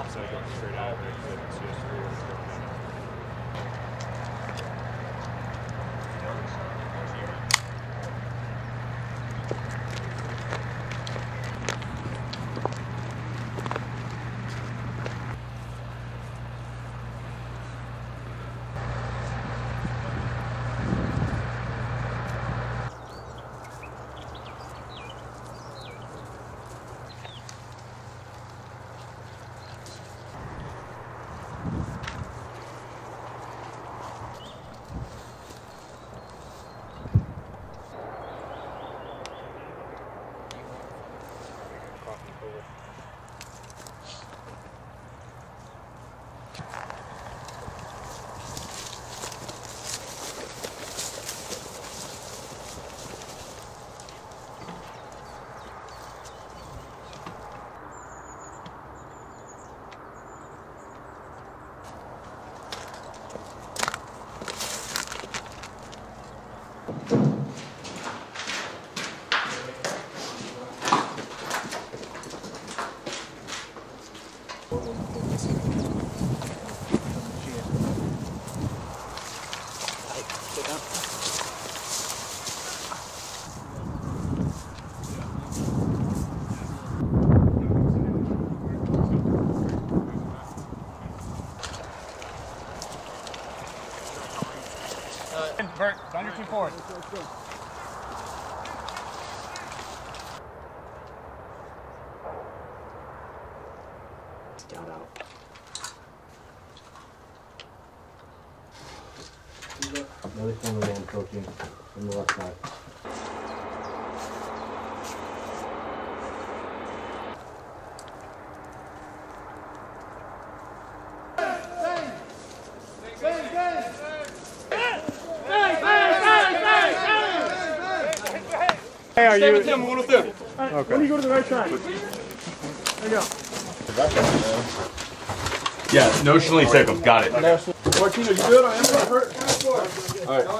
So going straight out there, you can see us through. Bert, down your 2-4. Scout out. Another corner man approaching from the left side. Hey, are you? Okay. When you go to the right side. There you go. Yeah, notionally take them. Got it. Martino, you good? I am hurt. All right.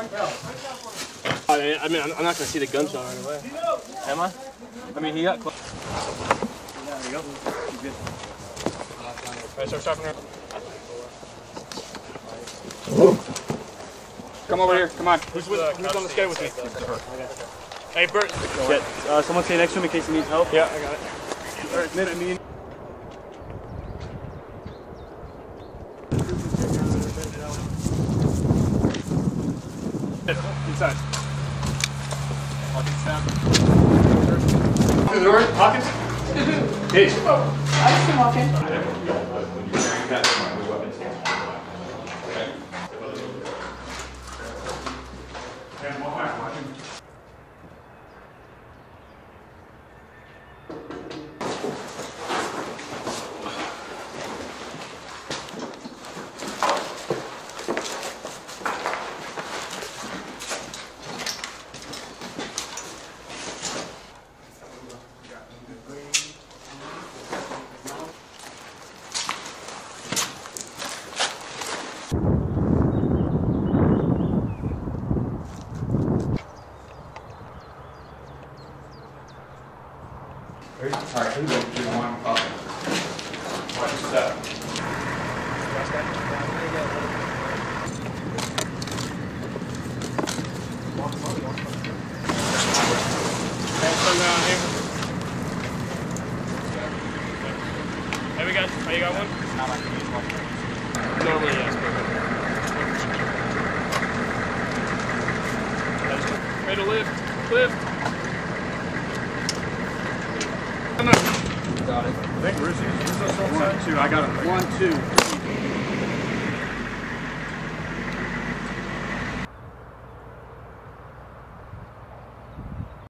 I mean, I'm not going to see the gunshot right away. Am I? I mean, he got close. There you go. He's good. Alright, start stopping there. Come over here. Come on. Who's on the skate with me? Hey, Bert. Someone stay next to him in case he needs help. Yeah, I got it. Alright, me. Inside. Hawkins? Hey. I see walking. Alright, who's going to do one? Watch your step. Hey, you got one? Normally, yes. Ready to lift. Got it. I think Rizzo's on side 2. I got him. 1, 2, 3.